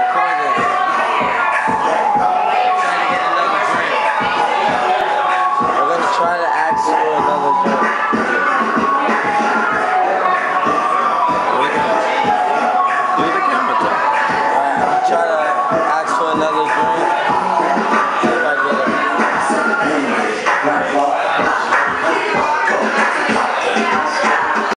We're gonna try to ask for another drink.